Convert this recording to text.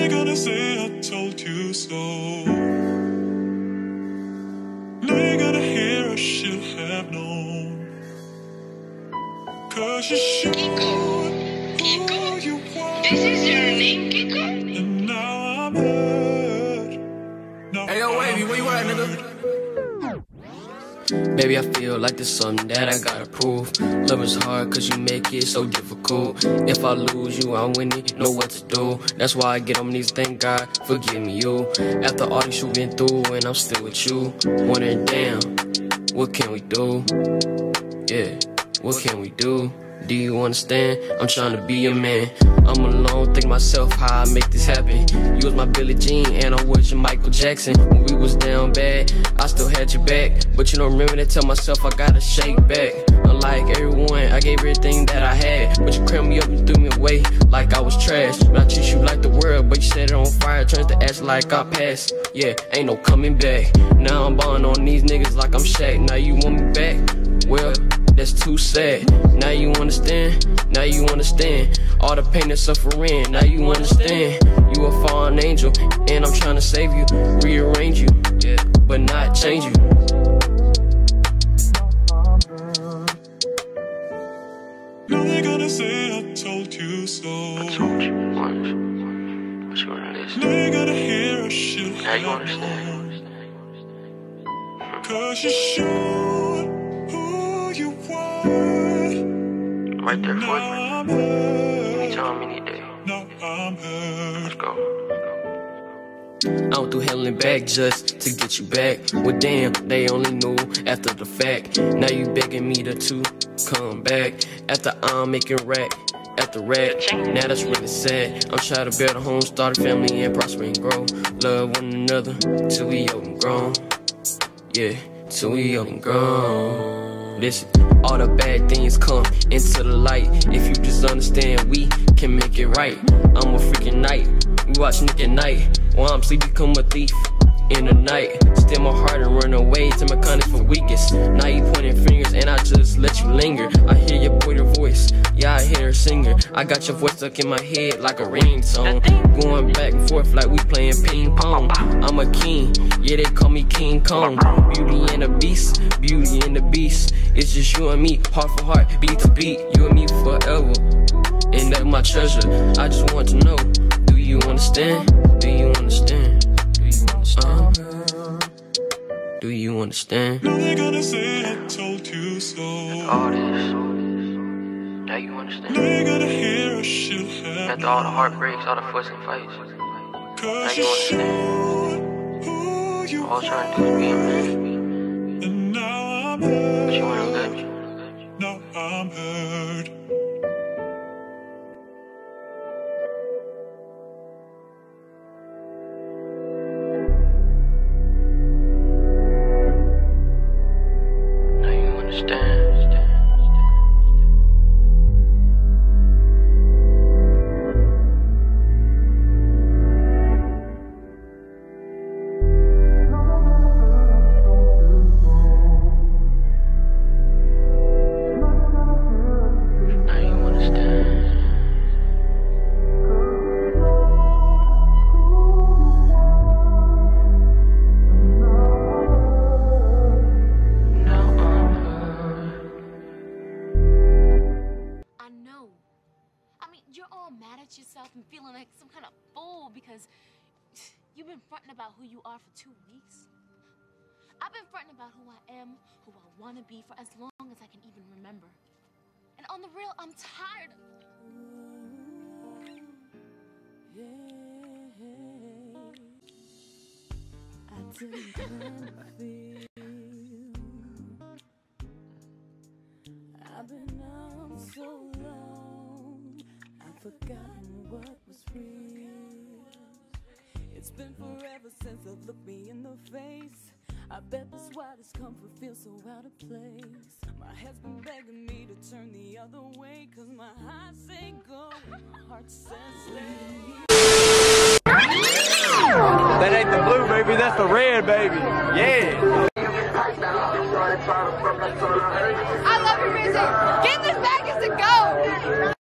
they gonna say I told you so? They gonna hear I should have known. Cause you showed who you want. This is your name, Kiko? And now I'm hurt. Hey, yo, Wavy, where you at, nigga? Baby, I feel like there's something that I gotta prove. Love is hard cause you make it so difficult. If I lose you, I'm winning, know what to do. That's why I get on these, thank God, forgive me you. After all this you've been through and I'm still with you, wondering, damn, what can we do? Yeah, what can we do? Do you understand? I'm trying to be your man. I'm alone, think myself how I make this happen. You was my Billie Jean and I was your Michael Jackson. When we was down bad, I still had your back. But you don't remember to tell myself I gotta shake back. Unlike everyone, I gave everything that I had. But you crammed me up and threw me away like I was trash. But I treat you like the world, but you set it on fire, turns to ash like I passed. Yeah, ain't no coming back. Now I'm ballin' on these niggas like I'm Shaq. Now you want me back? Well, that's too sad. Now you understand, now you understand all the pain and suffering, now you understand. You a fallen angel, and I'm trying to save you, rearrange you, yeah, but not change you. Now they gonna say I told you so. I told you once, but you wouldn't listen. Now they gonna hear I should have Now you understand. Cause you showed who you want. Right there for you. I'm hurt. Anytime, any day. Now I'm hurt. Let's go. I went through hell and back just to get you back. Well, damn, they only knew after the fact. Now you begging me to come back after I'm making rack after rack. Now that's really sad. I'm trying to build a home, start a family, and prosper and grow. Love one another till we old and grown. Yeah, till we old and grown. Listen, all the bad things come into the light. If you just understand, we can make it right. I'm a freaking knight. We watch Nick at night. While I'm sleep, become a thief in the night. Steal my heart and run away to my kindness for weakest. Now you pointing fingers and I just let you linger. I hear your boy voice, yeah, I hear her singer. I got your voice stuck in my head like a ringtone. Going back and forth like we playing ping pong. I'm a king, yeah, they call me King Kong. Beauty and the beast, beauty and the beast. It's just you and me, heart for heart, beat to beat. You and me forever, and that's my treasure. I just want to know, do you understand? Do you understand? Do you understand? Do you understand? Now they gonna say I told you so. All this, now you understand? They gonna hear I should have After all the heartbreaks, all the fuss and fights, Cause now you showed who you all I'm trying to do is be a man. And now I'm But hurt. you wanna let me. Now I'm hurt. Now you understand. Now you understand. Now I'm hurt. I know. I mean, you're all mad at yourself and feeling like some kind of fool because you've been fronting about who you are for 2 weeks. I've been fronting about who I am, who I want to be for as long as I can even remember. And on the real, I'm tired of it. I didn't plan to feel. I've been out so long, I've forgotten what was real. It's been forever since I've looked me in the face. I bet that's why this comfort feels so out of place. My head's been begging me to turn the other way, cause my eyes say go and my heart says stay. That ain't the blue, baby. That's the red, baby. Yeah. I love your music. Get